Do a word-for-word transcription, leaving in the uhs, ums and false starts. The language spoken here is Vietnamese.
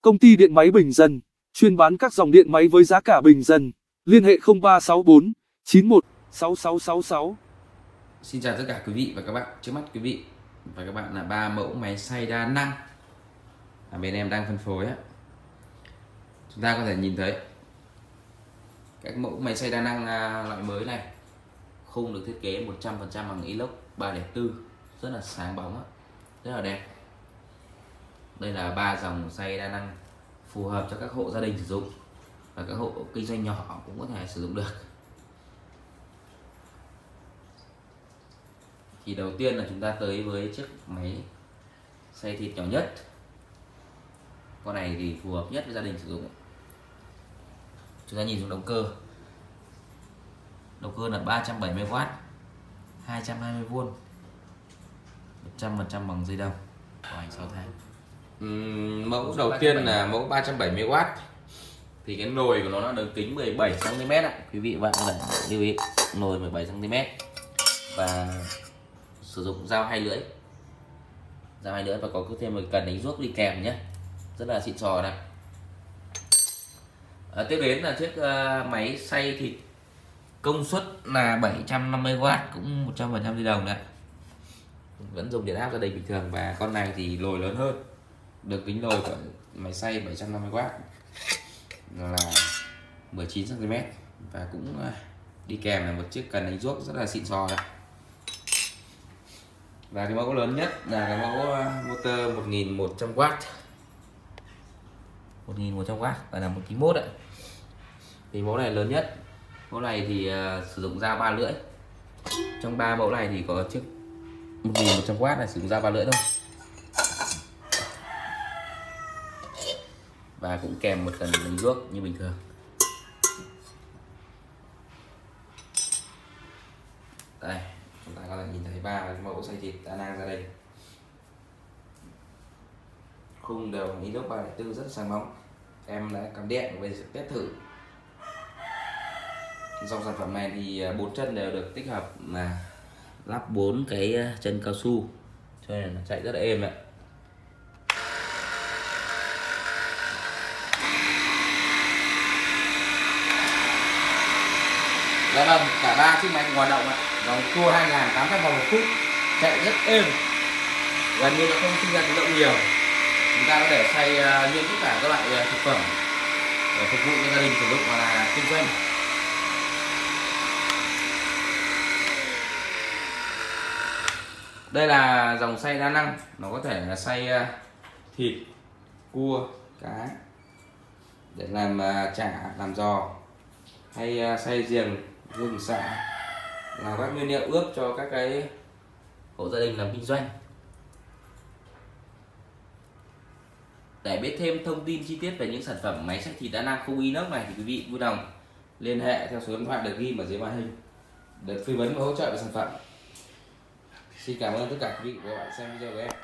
Công ty điện máy bình dân, chuyên bán các dòng điện máy với giá cả bình dân. Liên hệ không ba sáu bốn chín một sáu sáu sáu sáu. Xin chào tất cả quý vị và các bạn. Trước mắt quý vị và các bạn là ba mẫu máy xay đa năng à, bên em đang phân phối á. Chúng ta có thể nhìn thấy các mẫu máy xay đa năng à, loại mới này. Khung được thiết kế một trăm phần trăm bằng inox ba không bốn, rất là sáng bóng á, rất là đẹp. Đây là ba dòng xay đa năng phù hợp cho các hộ gia đình sử dụng và các hộ kinh doanh nhỏ cũng có thể sử dụng được. Thì đầu tiên là chúng ta tới với chiếc máy xay thịt nhỏ nhất. Con này thì phù hợp nhất với gia đình sử dụng. Chúng ta nhìn xuống động cơ. Động cơ là ba trăm bảy mươi oát, hai trăm hai mươi vôn, một trăm phần trăm bằng dây đồng, bảo hành sáu tháng. Uhm, mẫu đầu tiên là mẫu ba trăm bảy mươi oát. Thì cái nồi của nó là đường kính mười bảy xăng ti mét ạ. Quý vị và các bạn lưu ý, nồi mười bảy xăng ti mét và sử dụng dao hai lưỡi. Dao hai lưỡi và có thêm một cần đánh ruốc đi kèm nhé. Rất là xịn sò này. À, tiếp đến là chiếc uh, máy xay thịt công suất là bảy trăm năm mươi oát, cũng một trăm phần trăm dây đồng đấy. Vẫn dùng điện áp gia đình bình thường, và con này thì nồi lớn hơn. Đường kính nồi của máy xay bảy trăm năm mươi oát là mười chín xăng ti mét và cũng uh, đi kèm là một chiếc cần đánh ruốc rất là xịn sò đấy. Và cái mẫu lớn nhất là cái mẫu motor một nghìn một trăm oát, một nghìn một trăm oát, và là một ký mốt ạ. Thì mẫu này lớn nhất. Mẫu này thì uh, sử dụng dao ba lưỡi. Trong ba mẫu này thì có chiếc một nghìn một trăm oát là sử dụng dao ba lưỡi thôi. Và cũng kèm một cần đánh ruốc như bình thường. Đây, chúng ta có thể nhìn thấy ba mẫu xay thịt đa năng gia đình. Khung đều bằng inox ba không bốn rất sáng bóng. Em đã cắm điện về sẽ test thử. Dòng sản phẩm này thì bốn chân đều được tích hợp là lắp bốn cái chân cao su, cho nên nó chạy rất là êm ạ. Dạ vâng, cả ba chiếc máy hoạt động ạ. Vòng tua hai nghìn tám trăm vòng một phút, chạy rất êm, gần như nó không sinh ra tiếng động nhiều. Chúng ta có thể xay uh, nguyên tất cả các loại uh, thực phẩm để phục vụ cho gia đình sử dụng hoặc là kinh doanh. Đây là dòng xay đa năng, nó có thể là xay uh, thịt, cua, cá để làm uh, chả, làm giò, hay uh, xay riềng, gừng, sả là các nguyên liệu ướp cho các cái hộ gia đình làm kinh doanh. Để biết thêm thông tin chi tiết về những sản phẩm máy xay thịt đa năng khung inox này thì quý vị vui lòng liên hệ theo số điện thoại được ghi ở dưới màn hình để tư vấn và hỗ trợ về sản phẩm. Xin cảm ơn tất cả quý vị và các bạn xem video của em.